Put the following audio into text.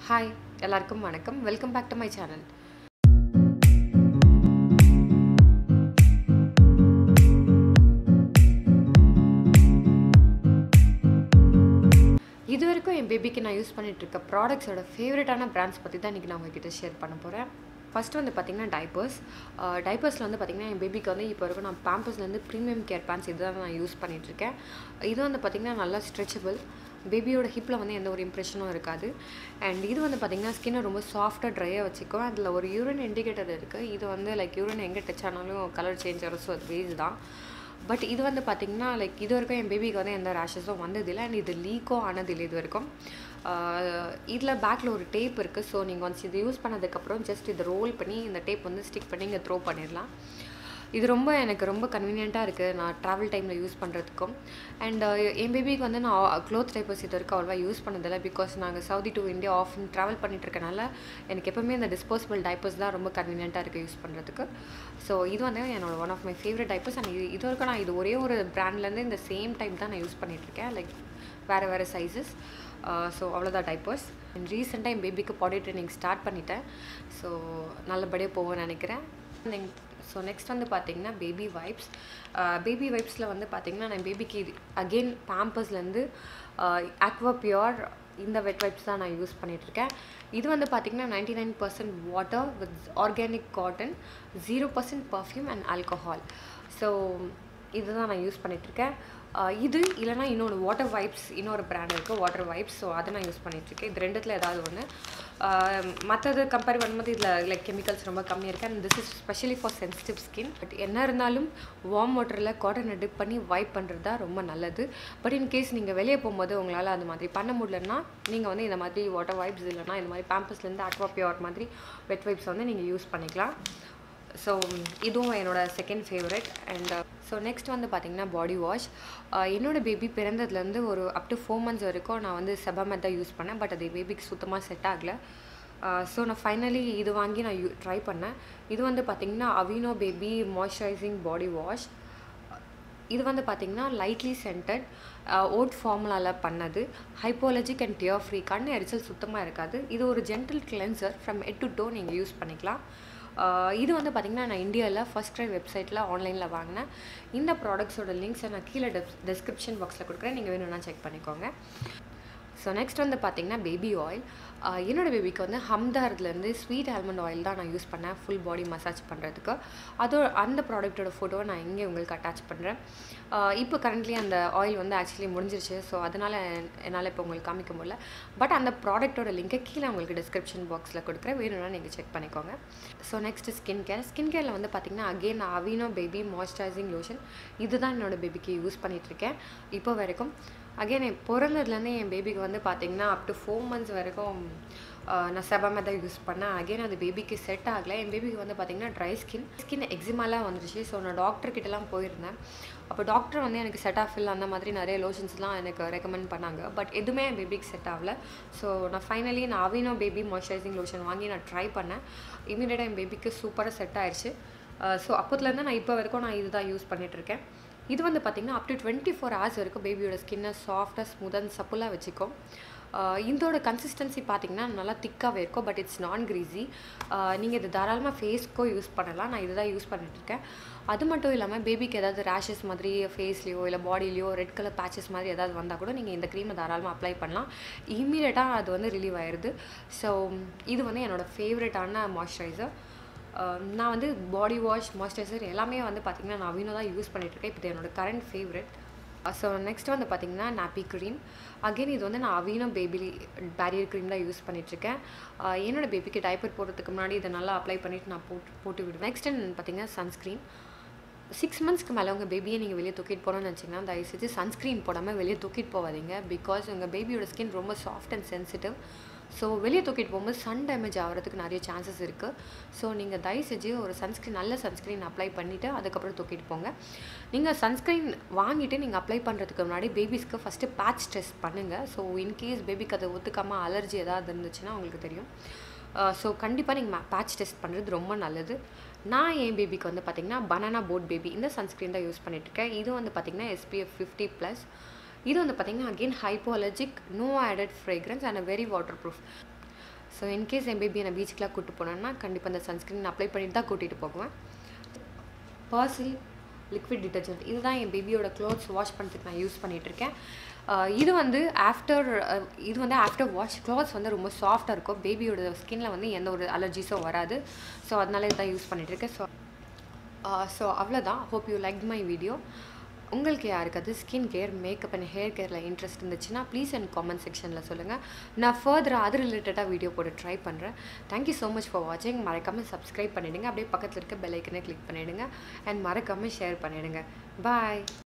Hi எல்லாருக்கும் வணக்கம். Welcome back to my channel. இது வரைக்கும் என் பேபிக்கு நான் யூஸ் பண்ணிகிட்ருக்க ப்ராடக்ட்ஸோட ஃபேவரட்டான பிராண்ட்ஸ் பற்றி தான் இன்றைக்கி நான் உங்ககிட்ட ஷேர் பண்ண போகிறேன். ஃபஸ்ட்டு வந்து பார்த்திங்கன்னா டைப்பர்ஸில் வந்து பார்த்திங்கன்னா என் பேபிக்கு வந்து இப்போ வரைக்கும் நான் பேம்பர்ஸ்லேருந்து ப்ரீமியம் கேர் பேண்ட்ஸ் இதுதான் நான் யூஸ் பண்ணிகிட்ருக்கேன். இது வந்து பார்த்திங்கன்னா நல்லா ஸ்ட்ரெச்சபிள், பேபியோட ஹிப்பில் வந்து எந்த ஒரு இம்ப்ரெஷனும் இருக்காது. அண்ட் இது வந்து பார்த்திங்கன்னா ஸ்கின்னை ரொம்ப சாஃப்டாக ட்ரையாக வச்சுக்கும். அதில் ஒரு யூரின் இண்டிகேட்டர் இருக்குது. இது வந்து யூரின் எங்கே டச் ஆனாலும் கலர் சேஞ்ச் ஆகும். ஸோ அது வேஸ்ட் தான். பட் இது வந்து பார்த்திங்கன்னா இது வரைக்கும் என் பேபிக்கு வந்து எந்த ரேஷஸும் வந்ததில்லை. அண்ட் இது லீக்கும் ஆனதில்லை இது வரைக்கும். இதில் பேக்கில் ஒரு டேப் இருக்குது. ஸோ நீங்கள் ஒன்ஸ் இது யூஸ் பண்ணதுக்கப்புறம் ஜஸ்ட் இதை ரோல் பண்ணி இந்த டேப் வந்து ஸ்டிக் பண்ணி இங்கே த்ரோ பண்ணிடலாம். இது எனக்கு ரொம்ப கன்வீனியண்ட்டாக இருக்குது நான் ட்ராவல் டைமில் யூஸ் பண்ணுறதுக்கும். அண்ட் என் பேபிக்கு வந்து நான் க்ளோத் டைப்பர்ஸ் இது வரைக்கும் அவ்வளோவா யூஸ் பண்ணதில்லை. பிகாஸ் நாங்கள் Saudi to India often travel பண்ணிகிட்ருக்கனால எனக்கு எப்போவுமே இந்த டிஸ்போசபிள் டைப்பர்ஸ் தான் ரொம்ப கன்வீனியண்ட்டாக இருக்குது யூஸ் பண்ணுறதுக்கு. ஸோ இது வந்து என்னோட one of my favourite diapers. And இது வரைக்கும் நான் இது ஒரே ஒரு பிராண்ட்லேருந்து இந்த சேம் டைப் தான் நான் யூஸ் பண்ணிகிட்ருக்கேன். வேறு சைஸஸ். ஸோ அவ்வளோதான் டைப்பர்ஸ். அண்ட் ரீசெண்டாக என் பேபிக்கு பாடி ட்ரைனிங் ஸ்டார்ட் பண்ணிட்டேன். ஸோ நல்லபடியாக போவேன்னு நினைக்கிறேன். ஸோ நெக்ஸ்ட் வந்து பார்த்திங்கன்னா பேபி வைப்ஸில் வந்து பார்த்திங்கன்னா நான் பேபிக்கு அகெயின் பேம்பர்ஸ்லேருந்து ஆக்வா பியூர் இந்த வெட் வைப்ஸ் தான் நான் யூஸ் பண்ணிகிட்ருக்கேன். இது வந்து பார்த்திங்கன்னா 99% water with organic cotton, 0% perfume and alcohol. So இதுதான் நான் யூஸ் பண்ணிகிட்ருக்கேன். இது இல்லைனா இன்னொரு வாட்டர் வைப்ஸ், இன்னொரு பிராண்ட் இருக்குது வாட்டர் வைப்ஸ். ஸோ அதை நான் யூஸ் பண்ணிகிட்ருக்கேன். இது ரெண்டுத்தில் ஏதாவது ஒன்று. மற்றது கம்பேர் பண்ணும்போது இதில் கெமிக்கல்ஸ் ரொம்ப கம்மியாக இருக்குது. And this is specially for sensitive skin. But என்ன இருந்தாலும் வார்ம் வாட்டரில் காட்டனை டிப் பண்ணி வைப் பண்ணுறது தான் ரொம்ப நல்லது. பட் இன்கேஸ் நீங்கள் வெளியே போகும்போது உங்களால் அது மாதிரி பண்ண முடியலன்னா நீங்கள் வந்து இந்த மாதிரி வாட்டர் வைப்ஸ் இல்லைனா இந்த மாதிரி பேம்பர்ஸ்லேருந்து ஆக்வா பியூர் மாதிரி வெட் வைப்ஸ் வந்து நீங்கள் யூஸ் பண்ணிக்கலாம். ஸோ இதுவும் என்னோடய second favourite. And so next வந்து பார்த்திங்கன்னா பாடி வாஷ். என்னோடய பேபி பிறந்ததுலேருந்து ஒரு அப் டு 4 months வரைக்கும் நான் வந்து செபாமெட் தான் யூஸ் பண்ணேன். பட் அது பேபிக்கு சுத்தமாக செட் ஆகலை. ஸோ நான் ஃபைனலி இது வாங்கி நான் ட்ரை பண்ணேன். இது வந்து பார்த்திங்கன்னா Aveeno baby moisturising body wash. இது வந்து பார்த்திங்கன்னா லைட்லி சென்டட் ஓட் ஃபார்முலாவில் பண்ணது, ஹைப்போலஜிக் அண்ட் டியர் ஃப்ரீ, கண் எரிச்சல் சுத்தமாக இருக்காது. இது ஒரு gentle cleanser from head to toe நீங்கள் யூஸ் பண்ணிக்கலாம். இது வந்து பார்த்திங்கன்னா நான் இந்தியாவில் ஃபர்ஸ்ட் ட்ரை வெப்சைட்டில் ஆன்லைனில் வாங்கினேன். இந்த ப்ராடக்ட்ஸோட லிங்க்ஸை நான் கீழே டிஸ்கிரிப்ஷன் பாக்ஸில் கொடுக்குறேன், நீங்கள் வேணும்னா செக் பண்ணிக்கோங்க. ஸோ நெக்ஸ்ட் வந்து பார்த்திங்கன்னா பேபி ஆயில். என்னோடய பேபிக்கு வந்து ஹம்தார்லேருந்து ஸ்வீட் ஆல்மண்ட் ஆயில் தான் நான் யூஸ் பண்ணேன் ஃபுல் பாடி மசாஜ் பண்ணுறதுக்கு. அந்த ப்ராடக்ட்டோட ஃபோட்டோவை நான் இங்கே உங்களுக்கு அட்டாச் பண்ணுறேன். இப்போ கரண்ட்லி அந்த ஆயில் வந்து ஆக்சுவலி முடிஞ்சிருச்சு. ஸோ அதனால் என்னால் இப்போ உங்களுக்கு காமிக்க முடியல. பட் அந்த ப்ராடக்ட்டோட லிங்க்கை கீழே உங்களுக்கு டிஸ்கிரிப்ஷன் பாக்ஸில் கொடுக்குறேன், வேணும்னா நீங்கள் செக் பண்ணிக்கோங்க. ஸோ நெக்ஸ்ட்டு ஸ்கின் கேரில் வந்து பார்த்திங்கன்னா again Aveeno baby moisturising lotion. இதுதான் என்னோடய பேபிக்கு யூஸ் பண்ணிகிட்ருக்கேன் இப்போ வரைக்கும். அகெயின் பிறந்ததுலேருந்து என் பேபிக்கு வந்து பார்த்திங்கன்னா அப் டு 4 months வரைக்கும் நான் செபாமெட் தான் யூஸ் பண்ணேன். அகெயின் அது பேபிக்கு செட் ஆகலை. என் பேபிக்கு வந்து பார்த்திங்கன்னா ட்ரை ஸ்கின் எக்ஸிமாலாம் வந்துருச்சு. ஸோ நான் டாக்டர்கிட்டலாம் போயிருந்தேன். அப்போ டாக்டர் வந்து எனக்கு செட்டாஃபில் அந்த மாதிரி நிறைய லோஷன்ஸ்லாம் எனக்கு ரெக்கமெண்ட் பண்ணாங்க. பட் எதுவுமே என் பேபிக்கு செட் ஆகலை. ஸோ நான் finally Aveeno baby moisturising lotion வாங்கி நான் ட்ரை பண்ணேன். இமீடியட்டாக என் பேபிக்கு சூப்பராக செட் ஆயிடுச்சு. ஸோ அப்போதுலேருந்து நான் இப்போ வரைக்கும் நான் இது தான் யூஸ் பண்ணிகிட்ருக்கேன். இது வந்து பார்த்திங்கன்னா அப் டு 24 hours வரைக்கும் பேபியோட ஸ்கின்னை சாஃப்டாக ஸ்மூத் அண்ட் சப்புலாக வச்சுக்கும். இதோட கன்சிஸ்டன்சி பார்த்திங்கன்னா நல்லா திக்காகவே இருக்கும். But it's non greasy. நீங்கள் இது தாராளமாக ஃபேஸ்க்கோ யூஸ் பண்ணலாம். நான் இதுதான் யூஸ் பண்ணிகிட்ருக்கேன். அது மட்டும் இல்லாமல் பேபிக்கு ஏதாவது ரேஷஸ் மாதிரி ஃபேஸ்லேயோ இல்லை பாடியிலையோ ரெட் கலர் பேச்சஸ் மாதிரி ஏதாவது வந்தால் கூட நீங்கள் இந்த க்ரீமை தாராளமாக அப்ளை பண்ணலாம். இம்மீடியட்டாக அது வந்து ரிலீவ் ஆயிடுது. ஸோ இது வந்து என்னோடய ஃபேவரட்டான மாய்ஸ்சரைசர். நான் வந்து பாடி வாஷ் மாய்ஸ்சரைசர் எல்லாமே வந்து பார்த்திங்கன்னா நான் அவினோ தான் யூஸ் பண்ணிகிட்ருக்கேன். இப்போ என்னோடய கரண்ட் ஃபேவரட். ஸோ நெக்ஸ்ட் வந்து பார்த்திங்கன்னா நாப்பி க்ரீம். அகெயின் இது வந்து நான் அவினோ பேபி பேரியர் க்ரீம் தான் யூஸ் பண்ணிகிட்ருக்கேன். என்னோடய பேபிக்கு டைப்பர் போடுறதுக்கு முன்னாடி இதை நல்லா அப்ளை பண்ணிவிட்டு நான் போட்டு விடுவேன். நெக்ஸ்ட் பார்த்திங்கன்னா சன்ஸ்க்ரீன். 6 monthsக்கு மேலே உங்கள் பேபியை நீங்கள் வெளியே தூக்கிட்டு போகணும்னு நினச்சிங்கன்னா தயவுசெய்து சன்ஸ்க்ரீன் போடாமல் வெளியே தூக்கிட்டு போகாதீங்க. பிகாஸ் உங்கள் பேபியோட ஸ்கின் ரொம்ப சாஃப்ட் அண்ட் சென்சிட்டிவ். ஸோ வெளியே தூக்கிட்டு போகும்போது சன் டேமேஜ் ஆகிறதுக்கு நிறைய சான்சஸ் இருக்குது. ஸோ நீங்கள் தயவு செஞ்சு ஒரு நல்ல சன்ஸ்க்ரீன் அப்ளை பண்ணிவிட்டு அதுக்கப்புறம் தூக்கிட்டு போங்க. நீங்கள் சன்ஸ்க்ரீன் வாங்கிட்டு நீங்கள் அப்ளை பண்ணுறதுக்கு முன்னாடி பேபிஸ்க்கு ஃபஸ்ட்டு பேட்ச் டெஸ்ட் பண்ணுங்கள். ஸோ இன்கேஸ் பேபிக்கு அதை ஒத்துக்காமல் அலர்ஜி ஏதாவது இருந்துச்சுன்னா உங்களுக்கு தெரியும். ஸோ கண்டிப்பாக நீங்கள் பேட்ச் டெஸ்ட் பண்ணுறது ரொம்ப நல்லது. நான் என் பேபிக்கு வந்து பார்த்திங்கன்னா பனானா போட் பேபி இந்த சன்ஸ்க்ரீன் தான் யூஸ் பண்ணிகிட்ருக்கேன். இது வந்து பார்த்திங்கன்னா SPF 50+. இது வந்து பார்த்திங்கன்னா again hypoallergenic, no added fragrance and very waterproof. So in case என் பேபி என்னை பீச்சுக்கெலாம் கூப்பிட்டு போனேன்னா கண்டிப்பாக அந்த சன்ஸ்க்ரீன் அப்ளை பண்ணிட்டு தான் கூட்டிகிட்டு போகுவேன். பர்சில் லிக்விட் டிட்டர்ஜென்ட் இதுதான் என் பேபியோட க்ளோத்ஸ் வாஷ் பண்ணுறதுக்கு நான் யூஸ் பண்ணிகிட்ருக்கேன். இது வந்து ஆஃப்டர் வாஷ் க்ளாத்ஸ் வந்து ரொம்ப சாஃப்டாக இருக்கும். பேபியோட ஸ்கின்னில் வந்து எந்த ஒரு அலர்ஜிஸும் வராது. ஸோ அதனால இதுதான் யூஸ் பண்ணிகிட்ருக்கேன். ஸோ அவ்வளோதான். Hope you like my video. உங்களுக்கு யாருக்காவது skin care, makeup and hair கேரில் இன்ட்ரெஸ்ட் இருந்துச்சுன்னா ப்ளீஸ் எனக்கு காமெண்ட் செக்ஷனில் சொல்லுங்கள். நான் ஃபர்தராக அது ரிலேட்டடாக வீடியோ போட ட்ரை பண்ணுறேன். தேங்க்யூ ஸோ மச் ஃபார் வாட்சிங். மறக்காமல் சப்ஸ்கிரைப் பண்ணிவிடுங்க. அப்படியே பக்கத்தில் இருக்க பெல் ஐக்கனை கிளிக் பண்ணிவிடுங்க. அண்ட் மறக்காமல் ஷேர் பண்ணிவிடுங்க. பாய்.